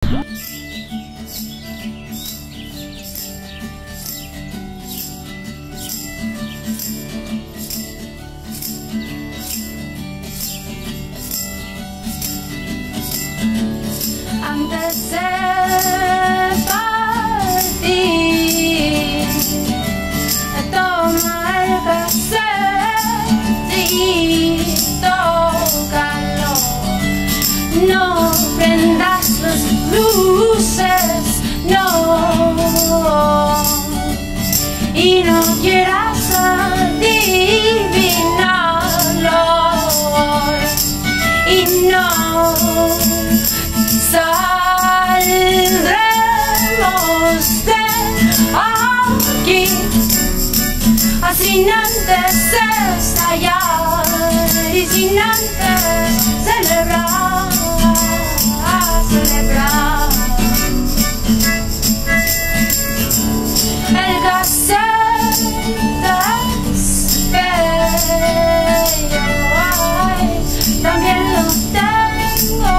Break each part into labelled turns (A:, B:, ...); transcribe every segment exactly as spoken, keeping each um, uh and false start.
A: Antes de partir, toma el cafecito calor. No prendas las luces, no, y no quieras adivinarlo, y no saldremos de aquí sin antes estallar y sin antes celebrar, celebrar. El casete es bello, ay, también lo tengo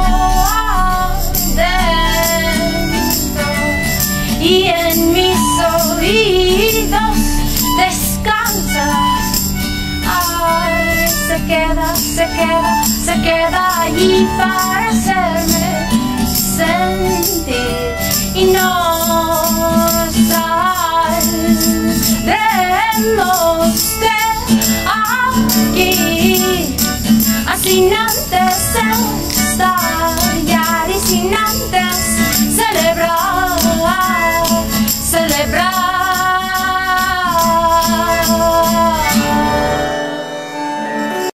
A: adentro, y en mis oídos descansa. Ay, se queda, se queda, se queda allí para hacerme sentir, y no saldremos de aquí sin antes estallar y sin antes celebrar.